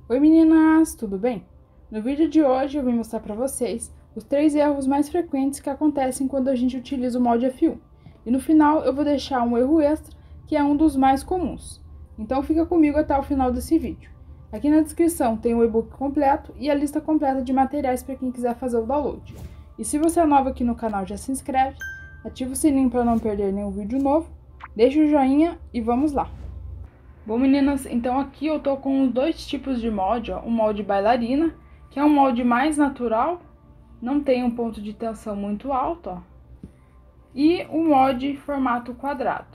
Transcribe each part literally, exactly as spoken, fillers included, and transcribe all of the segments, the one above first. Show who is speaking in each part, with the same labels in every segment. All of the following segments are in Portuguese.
Speaker 1: Oi meninas, tudo bem? No vídeo de hoje eu vim mostrar para vocês os três erros mais frequentes que acontecem quando a gente utiliza o molde F um. E no final eu vou deixar um erro extra, que é um dos mais comuns. Então fica comigo até o final desse vídeo. Aqui na descrição tem o e-book completo e a lista completa de materiais para quem quiser fazer o download. E se você é novo aqui no canal, já se inscreve, ativa o sininho para não perder nenhum vídeo novo, deixa o joinha e vamos lá! Bom meninas, então aqui eu tô com dois tipos de molde, ó, o molde bailarina, que é um molde mais natural, não tem um ponto de tensão muito alto, ó, e o molde formato quadrado,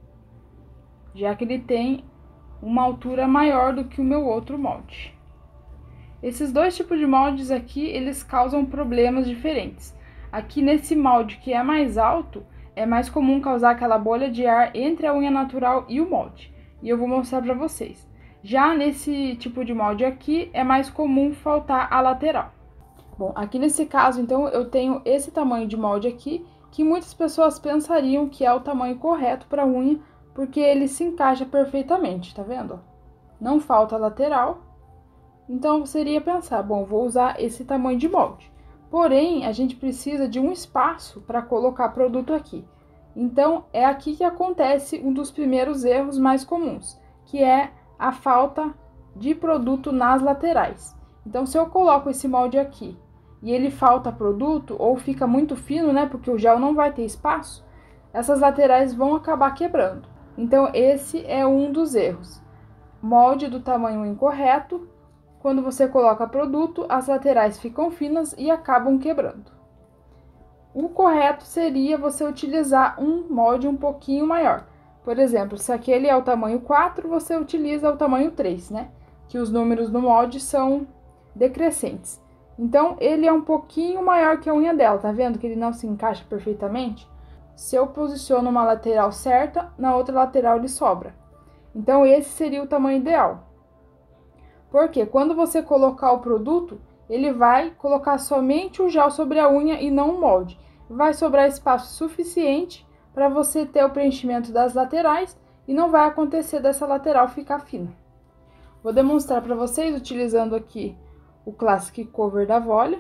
Speaker 1: já que ele tem uma altura maior do que o meu outro molde. Esses dois tipos de moldes aqui, eles causam problemas diferentes. Aqui nesse molde que é mais alto, é mais comum causar aquela bolha de ar entre a unha natural e o molde. E eu vou mostrar para vocês. Já nesse tipo de molde aqui, é mais comum faltar a lateral. Bom, aqui nesse caso, então, eu tenho esse tamanho de molde aqui, que muitas pessoas pensariam que é o tamanho correto para a unha, porque ele se encaixa perfeitamente, tá vendo? Não falta lateral. Então, seria pensar, bom, vou usar esse tamanho de molde. Porém, a gente precisa de um espaço para colocar produto aqui. Então, é aqui que acontece um dos primeiros erros mais comuns, que é a falta de produto nas laterais. Então, se eu coloco esse molde aqui e ele falta produto, ou fica muito fino, né, porque o gel não vai ter espaço, essas laterais vão acabar quebrando. Então, esse é um dos erros. Molde do tamanho incorreto, quando você coloca produto, as laterais ficam finas e acabam quebrando. O correto seria você utilizar um molde um pouquinho maior. Por exemplo, se aquele é o tamanho quatro, você utiliza o tamanho três, né? Que os números no molde são decrescentes. Então, ele é um pouquinho maior que a unha dela, tá vendo? Que ele não se encaixa perfeitamente. Se eu posiciono uma lateral certa, na outra lateral ele sobra. Então, esse seria o tamanho ideal. Porque quando você colocar o produto, ele vai colocar somente o gel sobre a unha e não o molde. Vai sobrar espaço suficiente para você ter o preenchimento das laterais e não vai acontecer dessa lateral ficar fina. Vou demonstrar para vocês utilizando aqui o Classic Cover da Volia.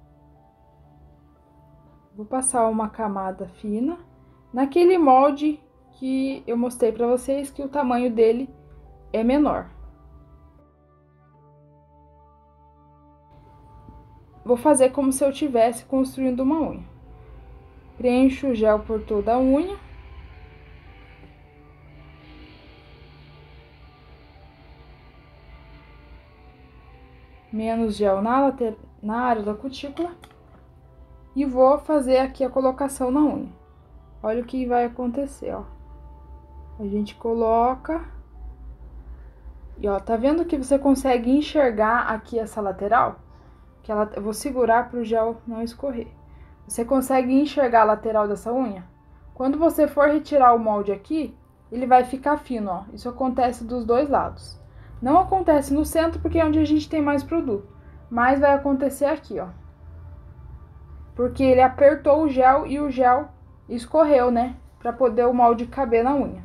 Speaker 1: Vou passar uma camada fina naquele molde que eu mostrei para vocês que o tamanho dele é menor. Vou fazer como se eu estivesse construindo uma unha. Preencho o gel por toda a unha. Menos gel na, later... na área da cutícula. E vou fazer aqui a colocação na unha. Olha o que vai acontecer, ó. A gente coloca. E ó, tá vendo que você consegue enxergar aqui essa lateral? Que ela... Eu vou segurar para o gel não escorrer. Você consegue enxergar a lateral dessa unha? Quando você for retirar o molde aqui, ele vai ficar fino, ó. Isso acontece dos dois lados. Não acontece no centro, porque é onde a gente tem mais produto. Mas vai acontecer aqui, ó. Porque ele apertou o gel e o gel escorreu, né? Pra poder o molde caber na unha.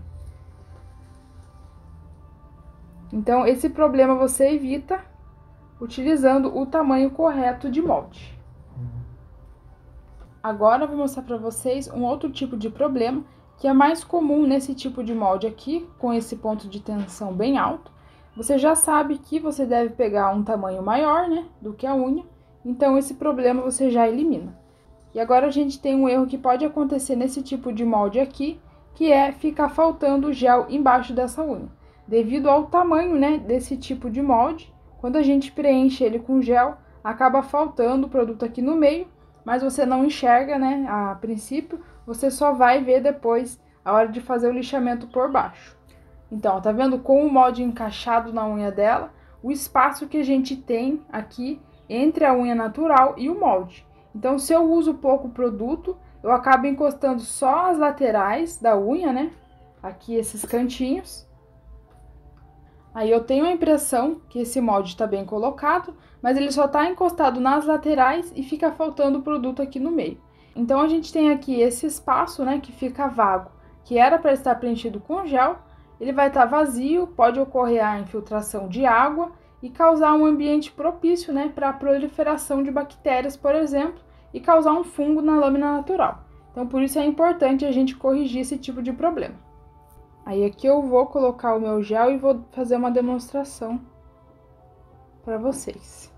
Speaker 1: Então, esse problema você evita utilizando o tamanho correto de molde. Agora eu vou mostrar para vocês um outro tipo de problema que é mais comum nesse tipo de molde aqui, com esse ponto de tensão bem alto. Você já sabe que você deve pegar um tamanho maior, né, do que a unha, então esse problema você já elimina. E agora a gente tem um erro que pode acontecer nesse tipo de molde aqui, que é ficar faltando gel embaixo dessa unha. Devido ao tamanho, né, desse tipo de molde, quando a gente preenche ele com gel, acaba faltando o produto aqui no meio, mas você não enxerga, né, a princípio, você só vai ver depois, a hora de fazer o lixamento por baixo. Então, tá vendo? Com o molde encaixado na unha dela, o espaço que a gente tem aqui entre a unha natural e o molde. Então, se eu uso pouco produto, eu acabo encostando só as laterais da unha, né, aqui esses cantinhos. Aí eu tenho a impressão que esse molde está bem colocado, mas ele só está encostado nas laterais e fica faltando o produto aqui no meio. Então, a gente tem aqui esse espaço, né, que fica vago, que era para estar preenchido com gel, ele vai estar vazio, pode ocorrer a infiltração de água e causar um ambiente propício, né, para a proliferação de bactérias, por exemplo, e causar um fungo na lâmina natural. Então, por isso é importante a gente corrigir esse tipo de problema. Aí aqui eu vou colocar o meu gel e vou fazer uma demonstração para vocês.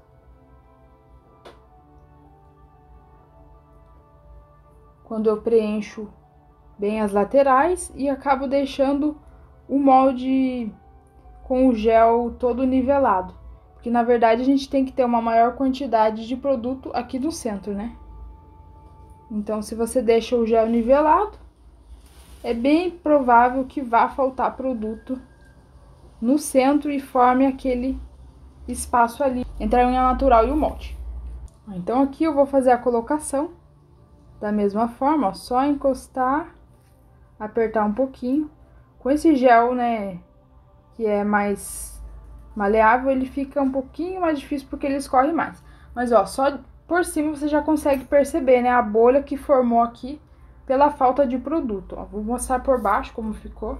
Speaker 1: Quando eu preencho bem as laterais e acabo deixando o molde com o gel todo nivelado. Porque na verdade a gente tem que ter uma maior quantidade de produto aqui no centro, né? Então, se você deixa o gel nivelado, é bem provável que vá faltar produto no centro e forme aquele espaço ali entre a unha natural e o molde. Então, aqui eu vou fazer a colocação da mesma forma, ó, só encostar, apertar um pouquinho. Com esse gel, né, que é mais maleável, ele fica um pouquinho mais difícil porque ele escorre mais. Mas, ó, só por cima você já consegue perceber, né, a bolha que formou aqui pela falta de produto, ó. Vou mostrar por baixo como ficou.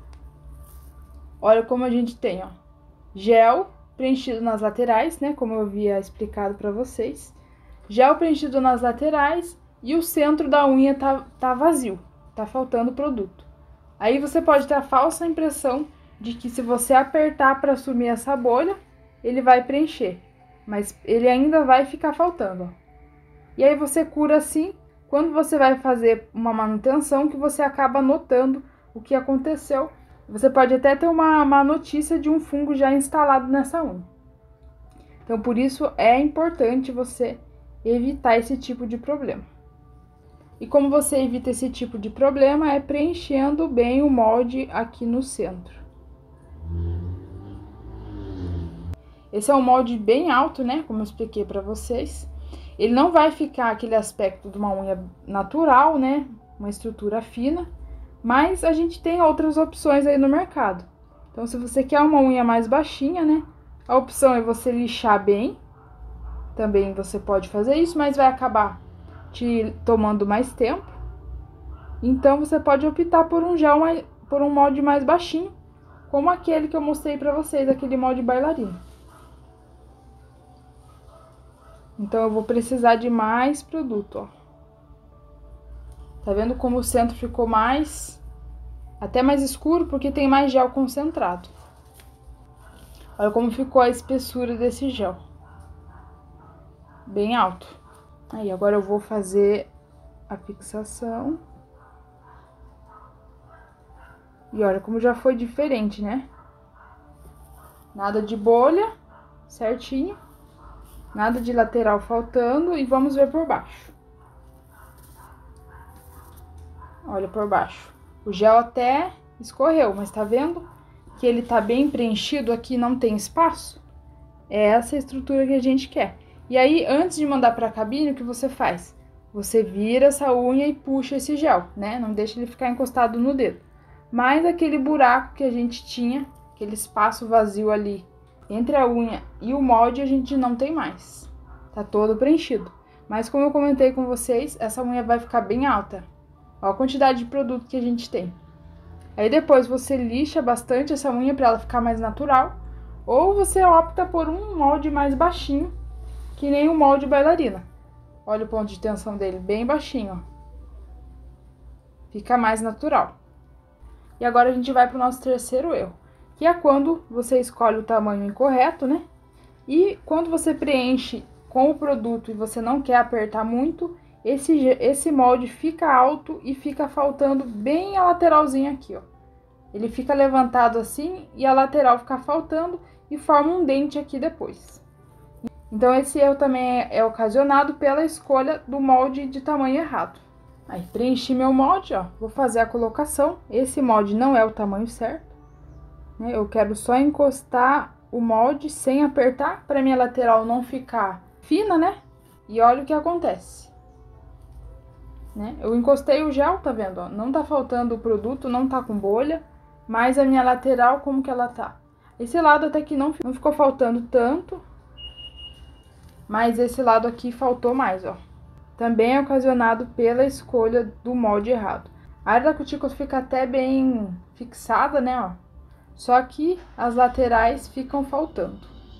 Speaker 1: Olha como a gente tem, ó, gel preenchido nas laterais, né, como eu havia explicado para vocês. Gel preenchido nas laterais e o centro da unha tá, tá vazio, tá faltando produto. Aí você pode ter a falsa impressão de que se você apertar para sumir essa bolha, ele vai preencher, mas ele ainda vai ficar faltando, ó. E aí você cura assim, quando você vai fazer uma manutenção, que você acaba notando o que aconteceu. Você pode até ter uma, uma notícia de um fungo já instalado nessa unha. Então, por isso é importante você evitar esse tipo de problema. E como você evita esse tipo de problema é preenchendo bem o molde aqui no centro. Esse é um molde bem alto, né? Como eu expliquei para vocês. Ele não vai ficar aquele aspecto de uma unha natural, né? Uma estrutura fina. Mas a gente tem outras opções aí no mercado. Então, se você quer uma unha mais baixinha, né? A opção é você lixar bem. Também você pode fazer isso, mas vai acabar te tomando mais tempo. Então, você pode optar por um gel, mais, por um molde mais baixinho, como aquele que eu mostrei pra vocês, aquele molde bailarino. Então, eu vou precisar de mais produto, ó. Tá vendo como o centro ficou mais, até mais escuro, porque tem mais gel concentrado. Olha como ficou a espessura desse gel. Bem alto. Aí, agora eu vou fazer a fixação. E olha como já foi diferente, né? Nada de bolha, certinho. Nada de lateral faltando. E vamos ver por baixo. Olha por baixo. O gel até escorreu, mas tá vendo que ele tá bem preenchido aqui, não tem espaço? É essa a estrutura que a gente quer. E aí, antes de mandar pra cabine, o que você faz? Você vira essa unha e puxa esse gel, né? Não deixa ele ficar encostado no dedo. Mas aquele buraco que a gente tinha, aquele espaço vazio ali entre a unha e o molde, a gente não tem mais. Tá todo preenchido. Mas como eu comentei com vocês, essa unha vai ficar bem alta. Olha a quantidade de produto que a gente tem. Aí depois você lixa bastante essa unha para ela ficar mais natural. Ou você opta por um molde mais baixinho, que nem o molde bailarina. Olha o ponto de tensão dele, bem baixinho, ó. Fica mais natural. E agora a gente vai para o nosso terceiro erro, que é quando você escolhe o tamanho incorreto, né? E quando você preenche com o produto e você não quer apertar muito, esse, esse molde fica alto e fica faltando bem a lateralzinha aqui, ó. Ele fica levantado assim e a lateral fica faltando e forma um dente aqui depois. Então, esse erro também é, é ocasionado pela escolha do molde de tamanho errado. Aí, preenchi meu molde, ó, vou fazer a colocação. Esse molde não é o tamanho certo, né? Eu quero só encostar o molde sem apertar, para minha lateral não ficar fina, né? E olha o que acontece. Né? Eu encostei o gel, tá vendo? Ó? Não tá faltando o produto, não tá com bolha, mas a minha lateral, como que ela tá? Esse lado até que não, não ficou faltando tanto, mas esse lado aqui faltou mais, ó. Também é ocasionado pela escolha do molde errado. A área da cutícula fica até bem fixada, né, ó. Só que as laterais ficam faltando.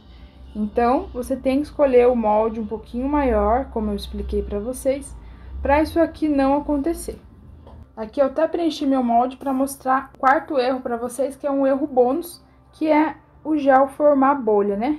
Speaker 1: Então, você tem que escolher o molde um pouquinho maior, como eu expliquei para vocês, para isso aqui não acontecer. Aqui eu até preenchi meu molde para mostrar o quarto erro para vocês, que é um erro bônus, que é o gel formar bolha, né?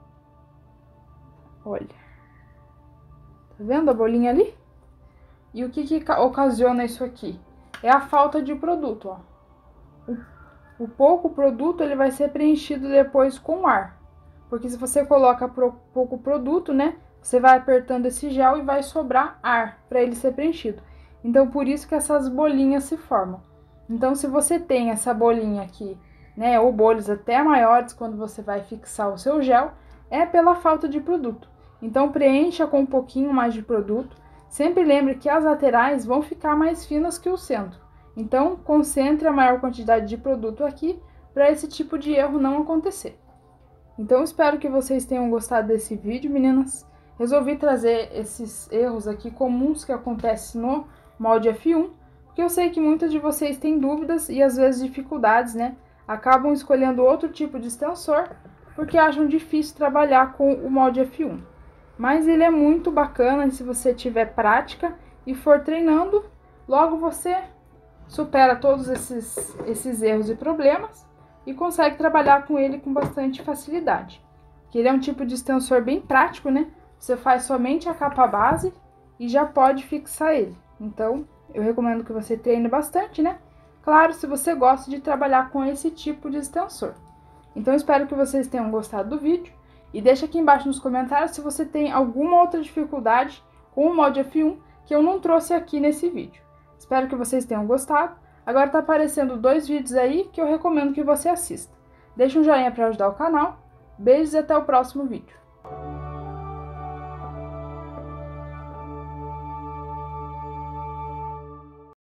Speaker 1: Olha. Tá vendo a bolinha ali? E o que que ocasiona isso aqui? É a falta de produto, ó. O, o pouco produto, ele vai ser preenchido depois com ar. Porque se você coloca pro, pouco produto, né? Você vai apertando esse gel e vai sobrar ar para ele ser preenchido. Então, por isso que essas bolinhas se formam. Então, se você tem essa bolinha aqui, né? Ou bolhas até maiores quando você vai fixar o seu gel, é pela falta de produto. Então, preencha com um pouquinho mais de produto. Sempre lembre que as laterais vão ficar mais finas que o centro. Então, concentre a maior quantidade de produto aqui para esse tipo de erro não acontecer. Então, espero que vocês tenham gostado desse vídeo, meninas. Resolvi trazer esses erros aqui comuns que acontecem no molde F um, porque eu sei que muitas de vocês têm dúvidas e às vezes dificuldades, né? Acabam escolhendo outro tipo de extensor porque acham difícil trabalhar com o molde F um. Mas ele é muito bacana e se você tiver prática e for treinando, logo você supera todos esses, esses erros e problemas e consegue trabalhar com ele com bastante facilidade. Que ele é um tipo de extensor bem prático, né? Você faz somente a capa base e já pode fixar ele. Então, eu recomendo que você treine bastante, né? Claro, se você gosta de trabalhar com esse tipo de extensor. Então, espero que vocês tenham gostado do vídeo. E deixa aqui embaixo nos comentários se você tem alguma outra dificuldade com o molde F um que eu não trouxe aqui nesse vídeo. Espero que vocês tenham gostado. Agora tá aparecendo dois vídeos aí que eu recomendo que você assista. Deixa um joinha para ajudar o canal. Beijos e até o próximo vídeo.